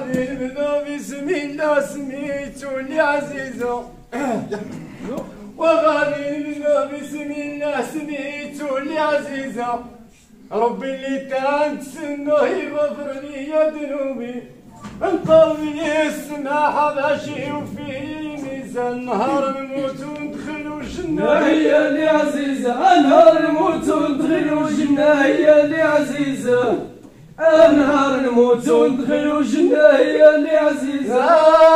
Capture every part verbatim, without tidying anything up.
وغادي نبدا بسم الله سميتو اللي عزيزة وغادي نبدا بسم الله سميتو اللي عزيزة ربي اللي تنتسناه يغفر لي ذنوبي نطلب لي السماحة باش يوفي لي ميزان نهار نموت وندخلو الجنة هي اللي عزيزة نهار نموت وندخلو الجنة هي اللي عزيزة نهار نموت وندخلو الجنة هي اللي عزيزة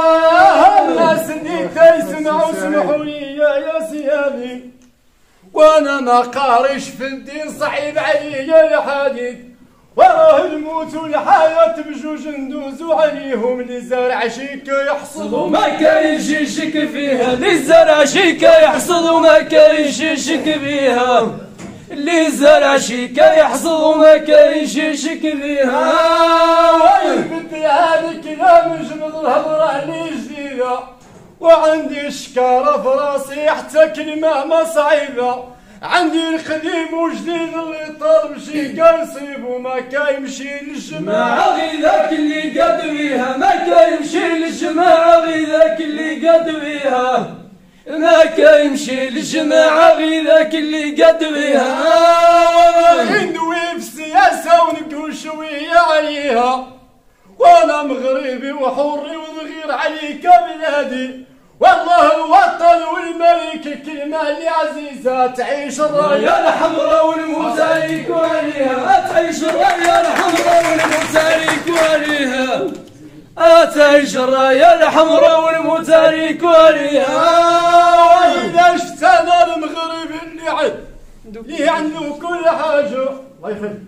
الناس اللي كيسمعوا سمحوا لي يا سيادي وانا ما قاريش في الدين صعيب عليا الحديث وراه الموت والحياة بجوج ندوزو عليهم اللي زارع شيكا يحصد وما كاينش شك فيها اللي زرع شيكا يحصد وما كاينش شك فيها اللي زرع شيكا يحصد وما كاينش شك فيها بدي هذا الكلام نجبد الهضرة اللي جديدة وعندي شكارة في راسي حتى كلمة ما صعيبة عندي القديم وجديد اللي طالب شيكا يصيب وما كايمشي للجماعة غي ذاك اللي قاد بيها ما كايمشي للجماعة غي ذاك اللي قاد بيها ما كايمشي للجماعة غي ذاك اللي قاد بيها ندوي في السياسة ونقول شوية عليها وانا مغربي وحوري ونغير عليك بلادي والله الوطن والملك الكلمة اللي عزيزة تعيش الراية الحمراء والموت عليك وعليها تعيش الراية الحمراء والموت عليك وعليها تعيش الراية الحمراء والموت عليك وعليها وإذا شفت أنا المغرب اللي عند اللي عنده كل حاجة الله يخليك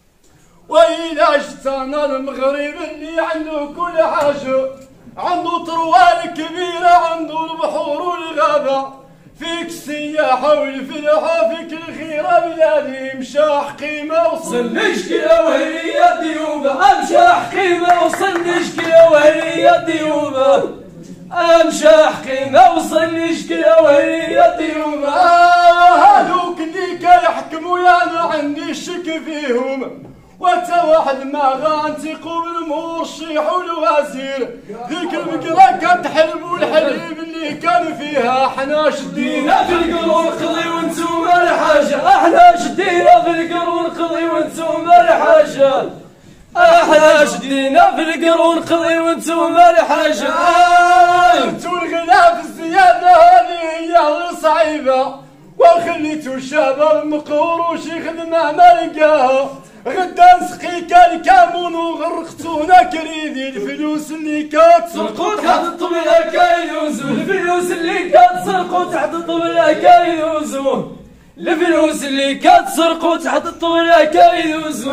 وإذا شفت أنا المغرب اللي عنده كل حاجة عنده طروال كبيرة عنده البحور والغابة فيك السياحة والفلاحة فيك الخيرة بلادي مشاح قيمة وصل نشكلة وهي ديوبة مشاح قيمة وصل نشكلة وهي ديوبة مشاح قيمة وصل نشكلة وهي ديوبة هذوك اللي كيحكموا يا أنا عندي شك فيهم وتا واحد ما غانتيقوا بالمرشح والوزير ذيك البقرة كتحلب والحليب اللي كان فيها حنا شدينا في القرون قضي وانتوما الحاجة احنا شدينا في القرون قضي وانتوما الحاجة احنا شدينا في القرون قضي وانتوما الحاجة انتو الغلا في الزيادة هذه هي غير صعيبة وخليتو الشباب مقهور وشي خدمة ما لقاها غدا نسقيك الكامون وغرقتونا كريدي الفلوس اللي كتسرقو تحت الطبلة كايدوزو الفلوس اللي كتسرقو تحت الطبلة كايدوزو الفلوس اللي كتسرقو تحت الطبلة كايدوزو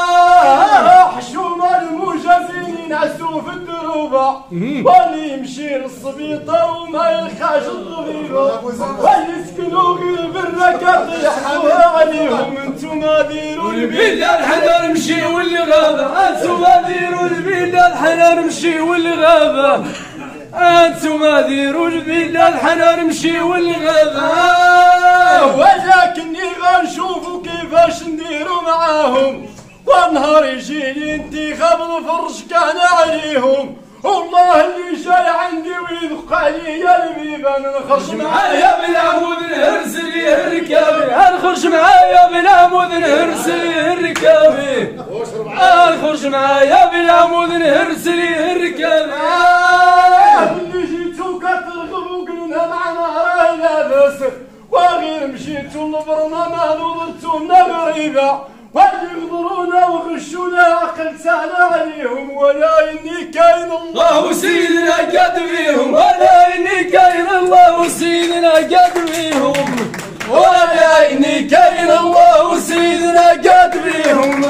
حشومة المجازين ينعسو في الدروبة واللي يمشي للسبيطة وما يلقاش الطبيبة واللي يسكنوا غير بالركاب يحكوها عليهم انتوما ديروا البلاد حنا نمشي واللي غابة انتوما ديروا البلاد حنا نمشي واللي غابة انتوما ديروا البلاد حنا نمشي واللي غابة ولكني غنشوفوا كيفاش نديروا معاهم والنهار يجي لي انتخاب الفرش كان عليهم والله اللي جاي عندي ويدق عليا البيبان نخرج معايا بالعمود نهرس ليه الركابي نخرج معايا بالعمود نهرس ليه الركابي نخرج معايا بالعمود نهرس ليه الركابي اللي جيتو كترغبوا قلنا معنا راه لاباس وغير مشيتو لبرنا نوضتونا غريبة واللي يغدرونا وغشونا عقل سهل عليهم ولا اني كاين الله سيدنا قد فيهم ولا اني كاين الله سيدنا قد فيهم ولا اني كاين الله سيدنا قد فيهم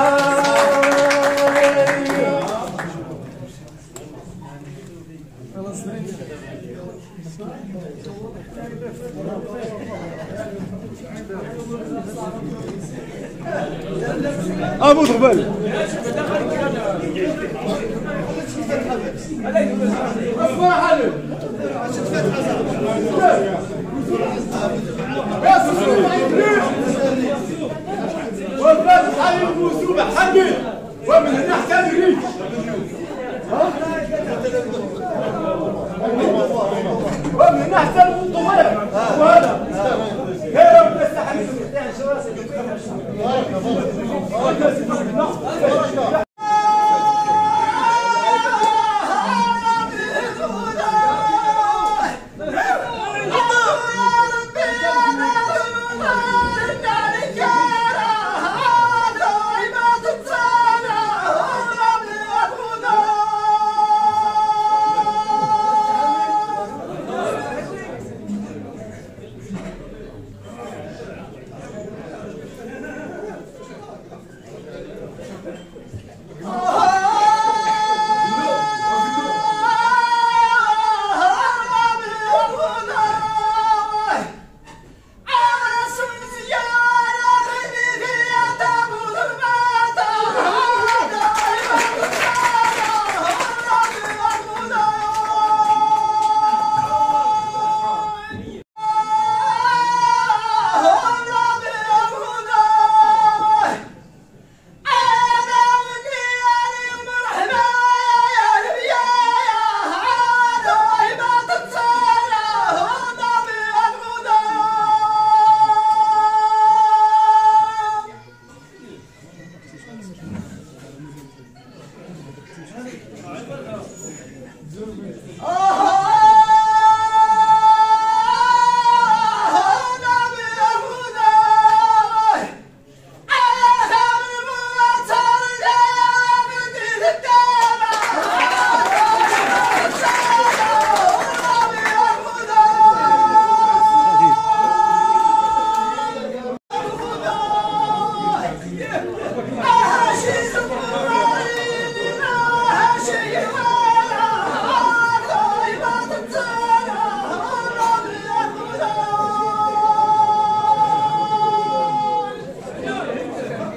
ابو ضبل اصبر حلو وبلاد حي الموسوبة حقي ومن هنا حتى الريش ومن احسن الطفل وهذا غير مستحيل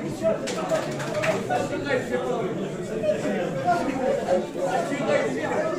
Thank you.